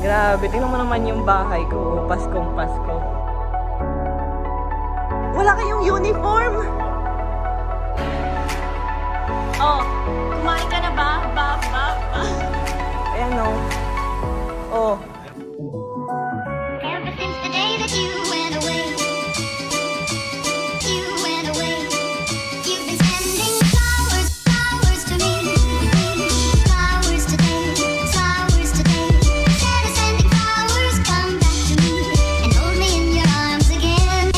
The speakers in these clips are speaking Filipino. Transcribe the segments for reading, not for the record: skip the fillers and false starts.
Grabe, tingnan mo naman yung bahay ko. Paskong Pasko. Wala kayong uniform? Oh, kumain ka na ba? Ayan o. Oh. Ever since the day that you went away, you've been sending flowers to me, flowers today, instead of sending flowers, come back to me, and hold me in your arms again,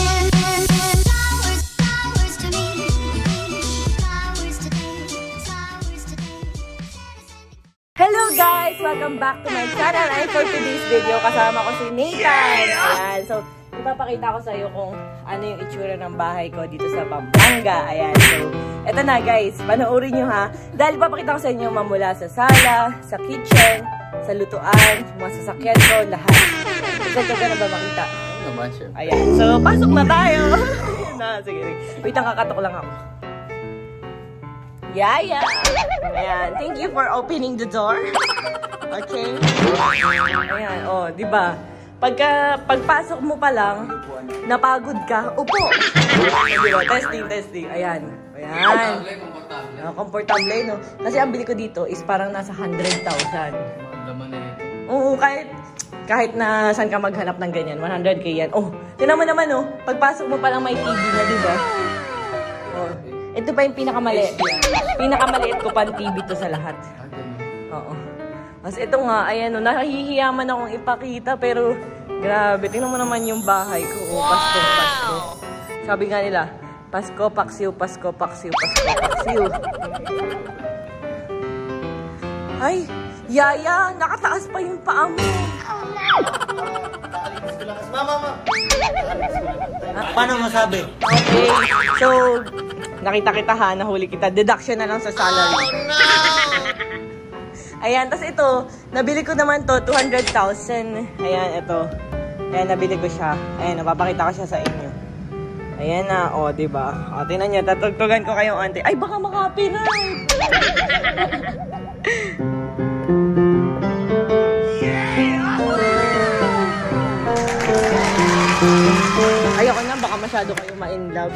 flowers to me, flowers today. Hello guys! Welcome back to my channel. And for today's video, kasama ko si Nathan. Ayan. So, ipapakita ko sa iyo kung ano yung itsura ng bahay ko dito sa Pampanga. Ayan. So, eto na guys. Panoorin nyo ha. Dahil ipapakita ko sa inyo mamula sa sala, sa kitchen, sa lutuan, mga sasakyan ko, lahat. So, ito ka na ba makita? Naman siya. Ayan. So, pasok na tayo. Sige. Wait, kakatok lang ako. Yaya! Ayan. Thank you for opening the door. Okay? Ayan. Oh, di ba? Pagpasok mo pa lang, napagod ka, upo. Diba? Testing. Ayan. Komportable, no? Kasi ang bili ko dito is parang nasa 100,000. Laman na ito. Oo, kahit na saan ka maghanap ng ganyan, 100K yan. Oh, tinan mo naman, oh. Pagpasok mo pa lang may TV na, di ba? Oh. Ito pa yung pinakamaliit. Pinakamaliit ko pang TV to sa lahat. Oo. Kasi ito nga, ayan o, nahihiyaman akong ipakita, pero grabe, tingnan mo naman yung bahay ko. Oh, Paskong Pasko. Sabi nga nila, Pasko, Paksiw, Pasko, Paksiw, Pasko, Paksiw. Ay, Yaya, nakataas pa yung paa mo. Mama! Paano masabi? Okay, so, nakita kita ha, nahuli kita. Deduction na lang sa salary. Oh, no! Ayan, tas ito, nabili ko naman to, 200,000. Ayan, ito. Ayan, nabili ko siya. Ayan, napapakita ko siya sa inyo. Ayan na, o, diba? O, tingnan nyo, tatugtugan ko kayong ante. Ay, baka makapiright! Ayoko na, baka masyado kayo ma-in-love.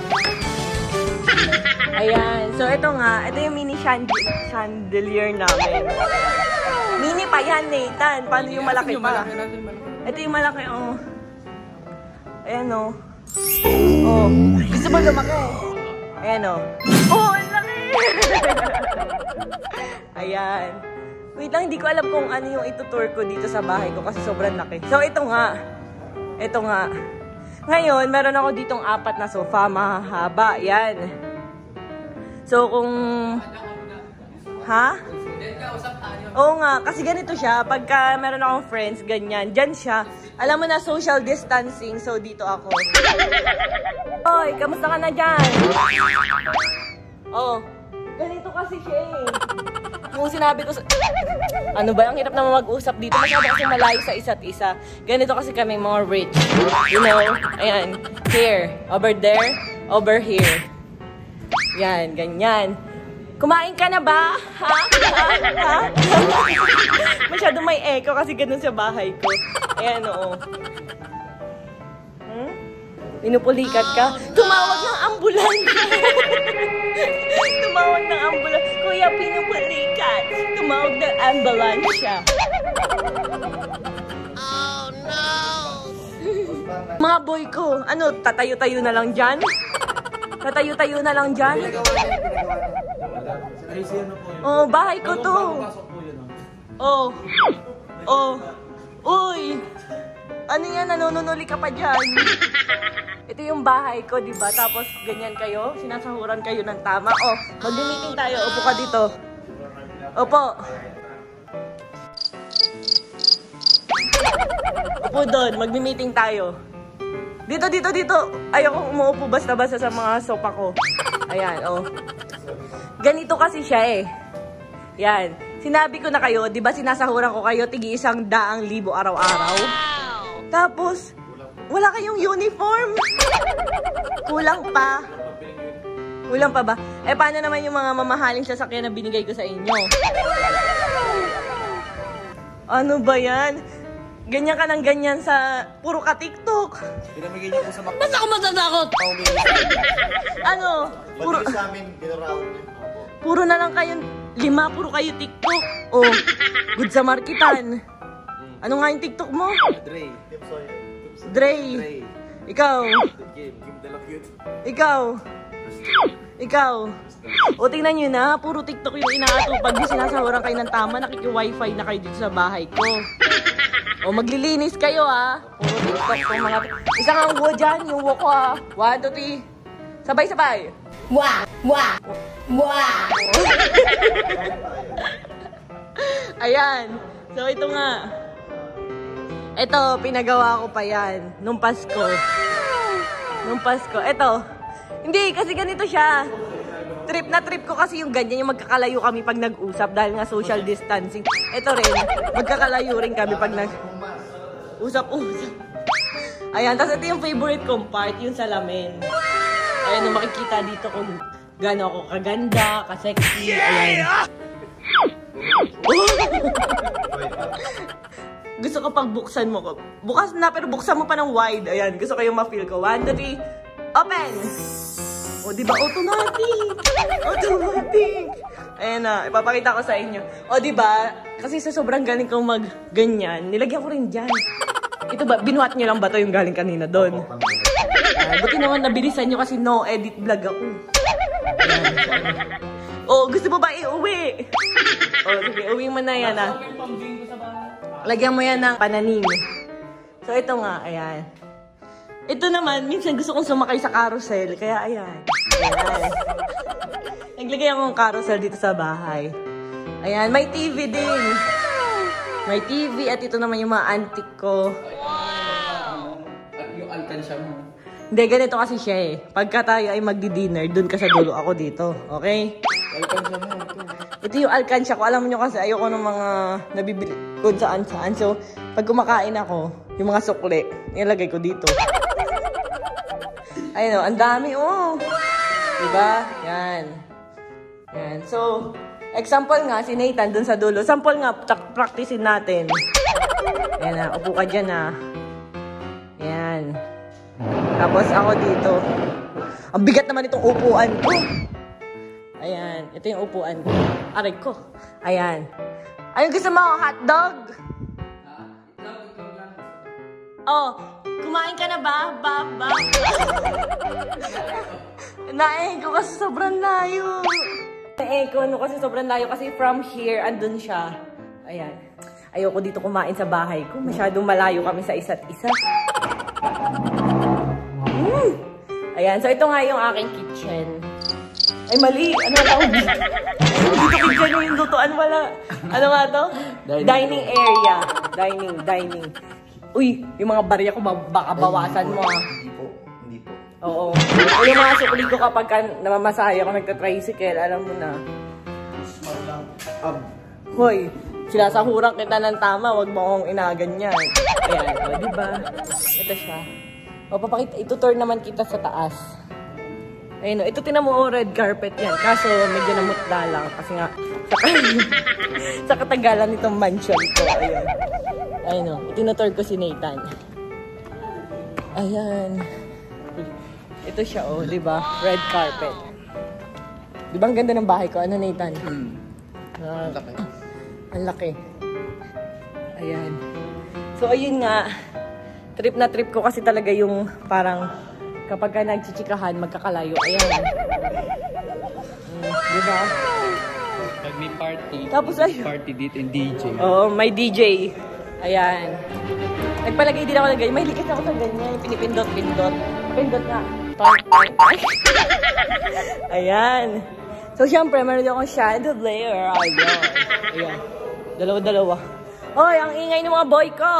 Ayan. So, ito nga. Ito yung mini chandelier namin. Mini pa yan, Nathan. Paano yung malaki pa? Ito yung malaki, oh. Ayan, oh. Oh. Gusto mo lumaki? Ayan, oh. Oh, ang laki! Ayan. Wait lang, hindi ko alam kung ano yung itutour ko dito sa bahay ko kasi sobrang laki. So, ito nga. Ito nga. Ngayon, meron ako ditong 4 na sofa. Mahahaba. Yan. So, kung... Ha? Oo nga. Kasi ganito siya. Pagka meron akong friends, ganyan. Diyan siya. Alam mo na, social distancing. So, dito ako. Oy, kamusta ka na dyan? Oh. Ganito kasi siya eh. Yung sinabi ko sa... Ano ba? Ang hirap naman mag-usap dito. Masyado kasi malayo sa isa't isa. Ganito kasi kami mga rich. You know? Ayan. Here. Over there. Over here. Yan. Ganyan. Kumain ka na ba? Ha? Masyado may echo kasi ganun sa bahay ko. Ayan, oo. Pinupulikat ka? Tumawag ng ambulansya! Tumawag ng ambulansya. Kuya, pinupulikat. Tumawag ng ambulansya. Oh, no! Mga boy ko, ano, tatayo-tayo na lang dyan? Tatayo-tayo na lang dyan? Oh, bahay ko to. Oh. Oh. Uy! Ano yan? Nanunuli ka pa dyan. Ito yung bahay ko, diba? Tapos, ganyan kayo. Sinasahuran kayo ng tama. Oh, mag-meeting tayo. Upo ka dito. Opo. Upo doon. Mag-meeting tayo. Dito. Ayokong umuupo basta-basta sa mga sopa ko. Ayan, oh. Ganito kasi siya eh. Yan. Sinabi ko na kayo, diba sinasahuran ko kayo tigi 100,000 araw-araw? Tapos, wala kayong uniform. Kulang pa. Kulang pa ba? Eh, paano naman yung mga mamahaling sasakyan na binigay ko sa inyo? Ano ba yan? ganyan ka ng ganyan sa puro ka TikTok. Pinamigay niyo po sa mga... Ba't ako matatakot? Ano? Puro, Puro sa amin, dinaraon niyo. puro na lang kayong 5, puro kayo TikTok. Oh, good sa marketan. Ano nga yung TikTok mo? Dre. Dre. Ikaw. Game dala cute. Ikaw. Ikaw. O tingnan nyo na, puro TikTok yung inaatupag. Di sinasawaran kayo ng tama, nakiki-wifi na kayo dito sa bahay ko. O maglilinis kayo ha. Puro TikTok po mga... Isang ang wo dyan, yung wo ko ha. 1, 2, 3. Sabay-sabay. Wah! Wah! Wah! Ayan. So ito nga. Ito, pinagawa ko pa yan. Nung Pasko. Nung Pasko. Ito. Hindi, kasi ganito siya. Trip na trip ko kasi yung ganyan, yung magkakalayo kami pag nag-usap dahil nga social distancing. Ito rin, magkakalayo rin kami pag nag-usap-usap. Ayan, tapos ito yung favorite kong part, yung salamin. Ayan, yung makikita dito kung gaano ako kaganda, kasexy. Ayan. Gusto ko pag buksan mo ko. Bukas na, pero buksan mo pa ng wide. Ayan, gusto ko yung ma-feel ko. 1, 2, 3, open! O, diba? Automatic! Automatic! Ayan na, ipapakita ko sa inyo. O, diba? Kasi sa sobrang galing kong mag-ganyan, nilagyan ko rin dyan. Ito ba, binuhat nyo lang ba ito yung galing kanina doon? Buti naman nabilisan nyo kasi no edit vlog ako. O, gusto mo ba iuwi? O, sige, uwi mo na yan ah. Lagyan mo yan ng pananim. So, ito nga, ayan. Ito naman, minsan gusto kong sumakay sa carousel, kaya ayan. Ayan. Naglagay akong carousel dito sa bahay. Ayan, may TV din. May TV at ito naman yung mga antique ko. Wow! At yung alkansya mo. Hindi, ganito kasi siya eh. Pagka tayo ay magdi-dinner, dun ka sa dulo, ako dito. Okay? Alkansya mo. Ito yung alkansya ko. Alam nyo kasi ayoko ng mga nabibili kung saan-saan. So, pag kumakain ako, yung mga sukli, nilagay ko dito. Ayun o, ang dami oh. Diba? Yan. Yan. So, example nga, si Nathan dun sa dulo. Sample nga, practicein natin. Yan na, upo ka dyan na. Yan. Tapos ako dito. Ang bigat naman itong upuan ko. Ayan. Ito yung upuan ko. Aray ko. Ayan. Ayun, gusto mo? Hotdog? Oh, kumain ka na ba? Nain ko kasi sobrang layo. Nain ko ano kasi sobrang layo kasi from here, andun siya. Ayan. Ayoko dito kumain sa bahay ko. Masyadong malayo kami sa isa't isa. Ayan, so ito nga yung aking kitchen. Ay, mali. Ano nga tawag dito? Dito kitchen yung lutuan, wala. Ano nga to? Dining area. Dining. Uy, yung mga barya ko baka bawasan mo ah. Hindi po. Oo. Yung mga sukli ko kapag namamasaya ako nagta-tricycle, alam mo na. Hoy, sinasahurang kita ng tama, wag mo akong inaganyan. Ayan, o, diba? Ito siya. O, papakita, itutur naman kita sa taas. Ayun o, ito tinan mo, red carpet yan. Kaso, medyo namutla lang. Kasi nga, sa katagalan nitong mansion ko. Ayun. Ayun o, itinutur ko si Nathan. Ayan. Ito siya o, diba? Red carpet. Diba ang ganda ng bahay ko? Ano, Nathan? Laki. Ang laki. Ayan. So, ayun nga. Trip na trip ko kasi talaga yung parang kapag ka nagchichikahan, magkakalayo. Ayan. Diba? Pag may party, Tapos ayun. party dito yung DJ. Oo, may DJ. Ayan. Nagpalagay din ako ng ganyan. May likas ako sa ganyan. Pinipindot-pindot. Pindot nga. Ayan. So, syempre, meron akong chandelier. Ayan. Ayan. Dalawa-dalawa. Hoy, ang ingay ng mga boy ko!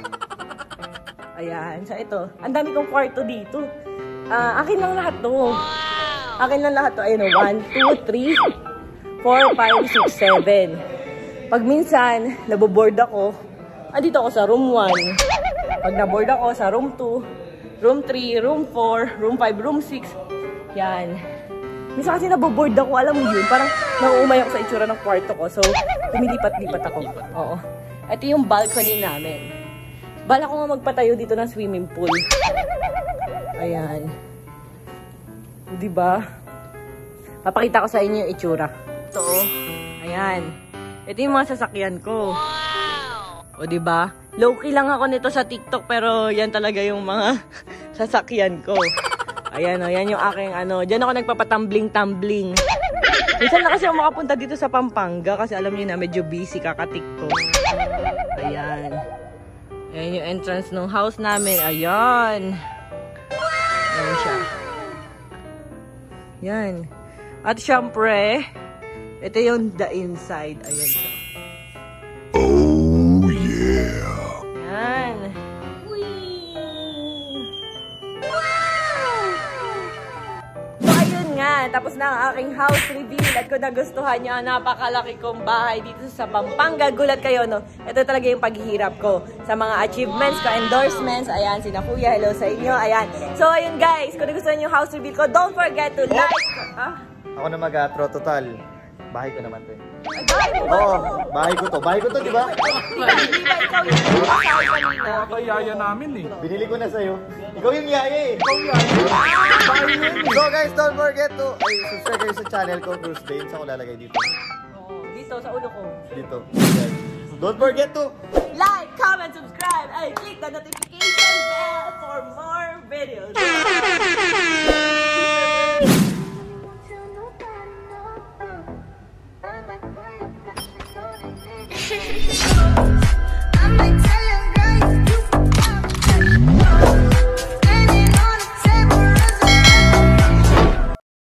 Ayan. So, ito. Ang dami kong kwarto dito. Akin lang lahat to. Akin lang lahat to. Ayun, 1, 2, 3, 4, 5, 6, 7. Pag minsan, naboboard ako, andito ako sa room 1. Pag naboard ako, sa room 2, room 3, room 4, room 5, room 6. Yan. Minsan kasi naboboard ako, alam mo yun, parang nauumay ako sa itsura ng kwarto ko. So, lumilipat-lipat ako. Oo. Ito yung balcony namin. Bala ko nga magpatayo dito ng swimming pool. Ayan. Diba? Papakita ko sa inyo yung itsura. Ito, oh. Ayan. Ito yung mga sasakyan ko. O, diba? Low-key lang ako nito sa TikTok, pero yan talaga yung mga sasakyan ko. Ayan, o. Yan yung aking, dyan ako nagpapatumbling-tumbling. Minsan na kasi ako makapunta dito sa Pampanga, kasi alam niyo na, medyo busy kaka-TikTok. Ayan. Ayan yung entrance ng house namin. Ayan. Ayan siya. Yan. At syempre, ito yung the inside. Ayan siya. Oh, yeah. Yan. Wow! So, ayun nga. Tapos na ang aking house reveal. At kung nagustuhan nyo, napakalaki kong bahay dito sa Pampanga. Gulat kayo, no? Ito talaga yung paghihirap ko sa mga achievements ko, endorsements. Ayan, sina Kuya. Hello sa inyo. Ayan. So, ayun guys. Kung nagustuhan nyo yung house reveal ko, don't forget to like. Ako na mag-atro total. Bahay ko naman to eh. Ay, bahay mo ba? Oo, bahay ko to. Bahay ko to, di ba? Di ba ikaw yung kasal kanina? Ito yaya namin eh. Binili ko na sa'yo. Ikaw yung yaya eh. Ikaw yung yaya. So guys, don't forget to subscribe kayo sa channel ko, Bruce Baines. Ako lalagay dito. Oo, dito sa ulo ko. Dito. Don't forget to Like, comment, subscribe, and click the notification bell for more videos. Till nobody knows.